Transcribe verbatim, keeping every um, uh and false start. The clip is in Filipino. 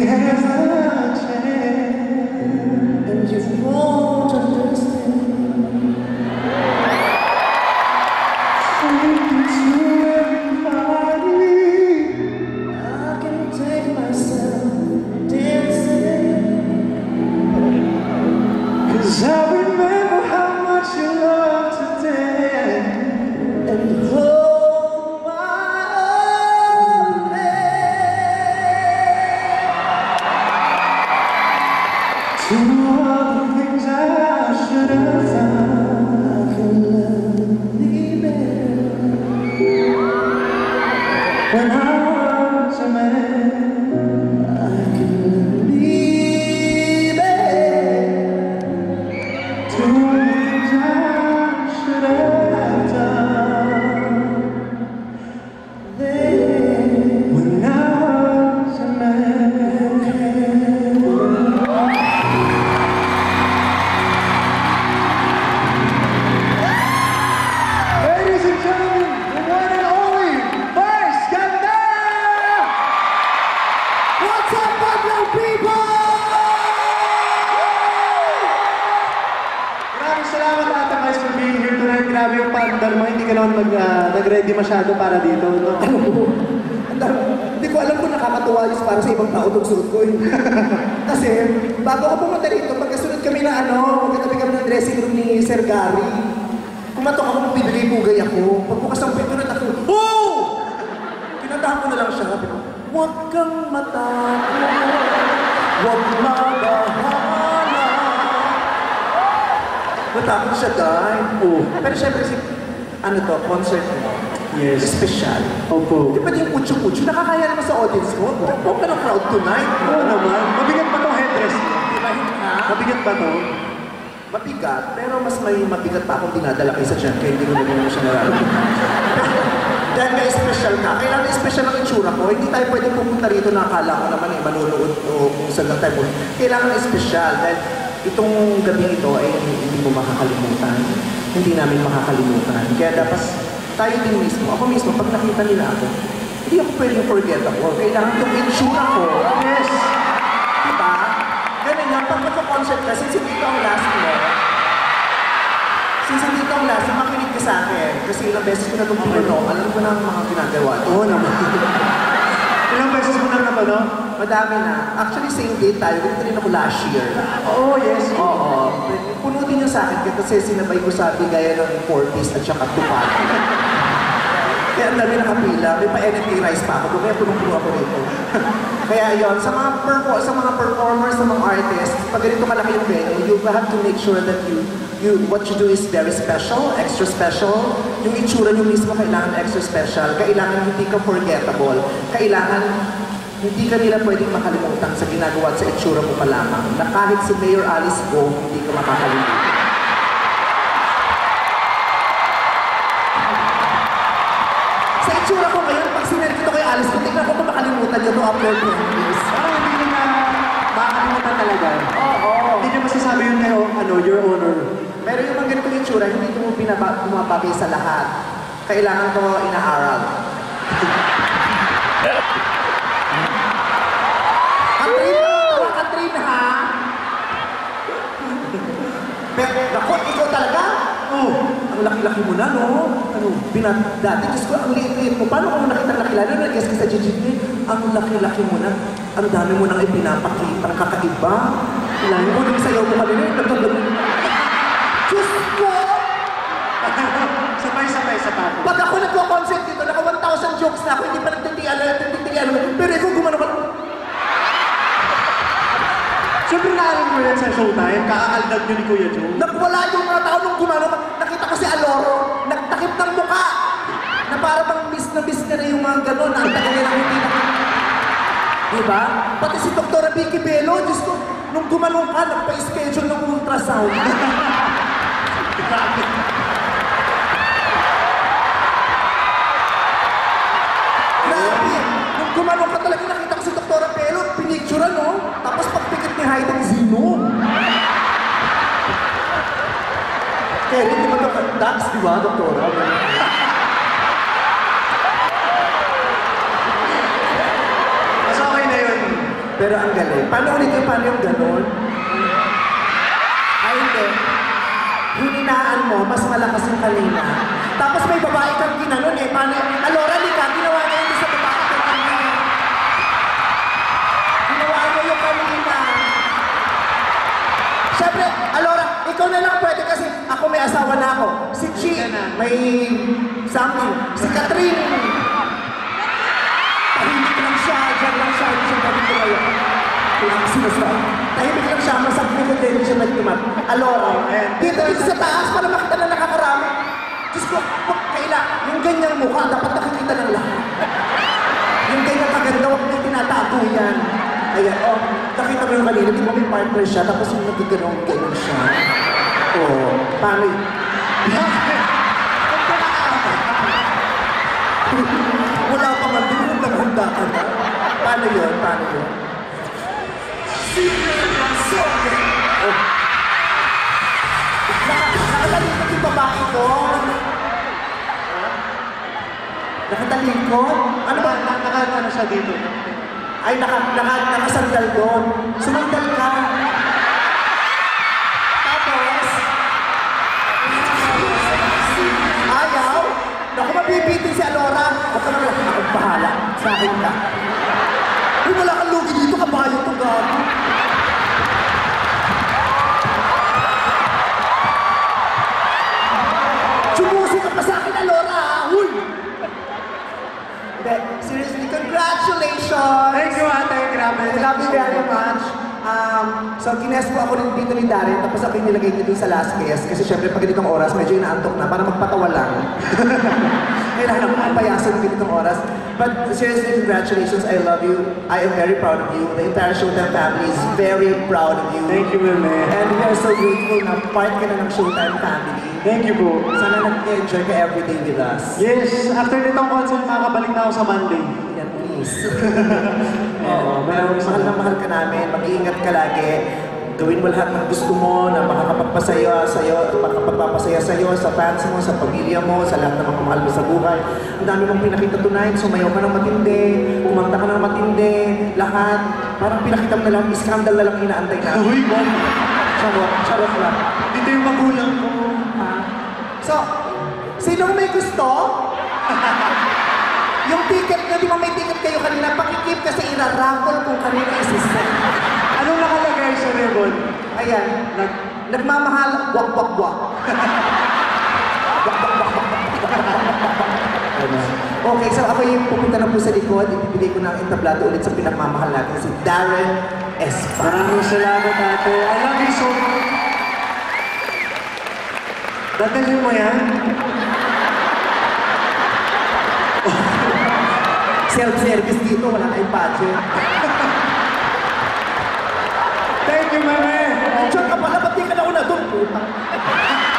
has a chance, and you won't understand. Take it to everybody. I can take myself dancing, 'cause I remember how much you love to dance and hold my own hand. To all the things I should have done, I can learn me better when I was a man. I can learn me better to all the things I should have done then when I was a man. Ladies and gentlemen, the one and only Mars Ganda! What's up, Pueblo people? Maraming salamat Ate Mars for being here tonight. Grabe yung pandar mo. Hindi ka naman mag, uh, nag-ready masyado para dito, no? Hindi ko alam kung nakakatuwa yun para sa ibang tao itong suot ko. Kasi, bago ako pumunta rito, pagkasunod kami na ano, magkatabi kami ng dressing room ni Sir Gary, kumatok ako, bibigay-bugay ako. Pagbukas ng pinto na ako, oh! Kinantahan ko na lang siya. Sabi ko, huwag kang matakot, huwag magahala. Natakot siya, guy. Oh. Pero syempre, si, ano to, concert mo. Yes. Special. Opo. Di ba yung kutsu-kutsu? Nakakaya naman sa audience mo. Huwag ka ng crowd tonight. Oo naman. Mabigat pa tong headdress mo. Di ba hindi ha? Mabigat pa to. Mabigat, pero mas may mabigat pa akong dinadala kaysa dyan, kaya hindi ko na naman siya nararamdaman. Dahil may special ka, kailangan special ang itsura ko. Hindi tayo pwede pumunta rito na akala ko naman eh, manunood o kung saan lang tayo pumunta. Kailangan special dahil itong gabi ito ay hindi mo makakalimutan. Hindi namin makakalimutan. Kaya dapat tayo din mismo, ako mismo, pag nakita nila ako, hindi ako pwedeng forget ako. Kailangan itong itsura ko. Yes! Diba? Ganun yan, pag magka-concert ka, since dito ang last mo, since dito ang last, makinig ka sa akin. Kasi ilang beses ko na itong pinunong, alam ko na ang mga ginagawa. Oo naman. Ilang beses mo na naman, no? Madami na. Actually, same date tayo. Ganito rin ako last year. Oo, yes. Oo. Puno din yung sa akin kasi sinabay ko sa akin gaya ng four-piece at saka tupat. Kaya ang dami nakapila. May pa-N F T rice pa ako. Kaya punong-puno ako rito. Kaya yun, sa mga, perfor sa mga performers, sa mga artists, pag ganito malaki yung venue, you have to make sure that you, you, what you do is very special, extra special. Yung itsura nyo mismo kailangan extra special. Kailangan hindi ka forgettable. Kailangan hindi ka nila pwedeng makalimutan sa ginagawa at sa itsura mo pa lamang. Na kahit si Mayor Alice Go, hindi ka makakalimutan. Sa itsura ko ngayon, pag sinend ko kay Alice Go, tingnan ko kung makalimutan niyo to after twenty years. Parang hindi nyo na makakalimutan talaga. Oo. Hindi nyo masasabi yun kayo, ano, your honor. Pero yung mga ganitong itsura, hindi ko bumabagay sa lahat. Kailangan ko inaaral. Katrin, tawa Katrin ha? Pero, naku, ikaw talaga? Oh, ang laki-laki mo na, no? Ano, binat, dati, Diyos ko, ang liit-liit mo. Paano kung nakita nakilala na, guess ka sa G G P, ang laki-laki mo na. Ang dami mo nang ipinapakita, ang kakaiba. Ilahin mo, nung sayaw mo kanina, nagkaglag. Diyos ko! Sabay-sabay sa pato. Pag ako nagko-concert dito, naka one thousand jokes na ako, hindi pa nagtitigan, nagtitigan mo. Pero ikaw gumano ba? Siyempre naaral mo yan sa showtime, kakaaldag nyo ni Kuya Joe. Nagwala yung mga tao nung gumano. Nakita ko si Aloro, nagtakip ng mukha. Na para bang miss na miss na na yung mga gano'n, na ang tagal nila hindi na. Diba? Pati si Doktora Vicky Bello, Diyos ko, nung gumanong ka, nagpa-schedule ng ultrasound. Grabe. Grabe. Nung gumanong ka talaga, nakita ko si Doktora Bello, pinicture no? Tapos pagpikit ni Hayden Zino. Kaya hindi ba ito, Dax, di ba, Doktora? Mas okay na yun. Pero ang galing. Paano ulit yung paano yung ganon? Ay, hindi. Hininaan mo, mas malakas yung kanina. Tapos may babae kang ginanon eh. Paano? Alora, di ka, ginawa niya yung sa babae kang kanina. Ginawa niya yung kanina. Siyempre, Alora, ikaw na lang pwede kasi ako may asawa na ako. Si Chi, may something. Si Catherine. Tahimik lang siya, dyan lang siya, hindi siya pwede tumayo. Kaya ako sinasabi. Tahimik lang siya, masakit ko din siya nagtumat. Alora, dito dito sa taas para makita na nakakarami. Diyos ko, kaila, yung ganyang mukha, dapat nakikita ng lahat. Yung ganyang kaganda, huwag may tinatago yan. Ayan, oh, nakita mo yung kanina, di ba may partner siya, tapos yung nagkaganong ganun siya. Oh, paano yun? Wala pa man, di mo naghanda ka na. Paano yun? Paano yun? Oh. Nakatalikod yung babae ko. Nakatalikod? Ano ba? Naka-ano siya dito? Ay, naka, naka, nakasandal doon. Sumandal ka. Tapos, ayaw. Naku, mabibitin si Alora. Huwag ka naman, akong bahala. Sa akin ka. Uy, wala kang lugi dito, kabayo to gago. Sumusi ka pa sa akin, Alora. Huy! Hindi, seriously, congratulations! Thank you, ate. Grabe. I love you very much. Um, so, kines po ako rin dito ni Darren, tapos ako yung nilagay niyo dun sa last case. Kasi syempre, pag ganitong oras, medyo inaantok na, para magpatawa lang. Kailangan akong payasan ng ganitong oras. But seriously, congratulations. I love you. I am very proud of you. The entire Showtime family is very proud of you. Thank you, Meme. And we are so grateful na part ka na ng Showtime family. Thank you po. Sana nag-enjoy ka everyday with us. Yes, after nitong concert, makakabalik na ako sa Monday. Yan, please. Oo, Pero mahal na mahal ka namin, mag-iingat ka lagi. Gawin mo lahat ng gusto mo na makakapagpasaya sa'yo, makakapagpapasaya sa'yo, sa fans mo, sa pamilya mo, sa lahat ng mga mahal mo sa buhay. Ang dami mong pinakita tonight, sumayaw ka ng matindi, kumanta ka ng matindi, lahat. Parang pinakita mo na lang, iskandal na lang inaantay na. Uy, mom. Charot, charot lang. Dito yung magulang ko. Ha? So, sinong may gusto? Yung ticket nyo, di ba may ticket kayo kanina? Pakikip kasi iraraffle kung kanina isisend. Anong nakalagay sa ribbon? Ayan, nag, nagmamahal, wak, wak, wak. Okay, so ako yung pupunta na po sa likod, ibibigay ko ng entablado ulit sa pinagmamahal natin, si Darren Espa. Maraming salamat, ate. I love you so much. Dadalhin mo yan? Self-service dito, wala kayong budget. Thank you, Meme. Diyan ka pala, ba't di ka nauna doon? Puta.